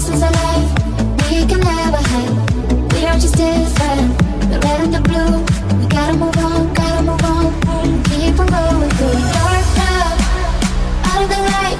monsters alive. We can never hide. We are just different. The red and the blue. We gotta move on, gotta move on. Keep on going through dark cloud. Out of the light.